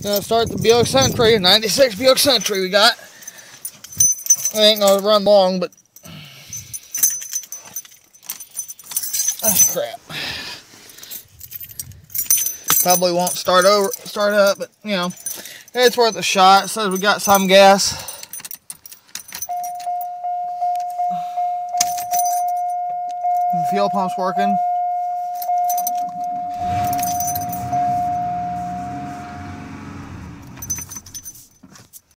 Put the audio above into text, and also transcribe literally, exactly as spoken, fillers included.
Gonna start the Buick Century, ninety-six Buick Century we got. It ain't gonna run long, but that's crap. Probably won't start over, start up, but you know, it's worth a shot. It says we got some gas. The fuel pump's working.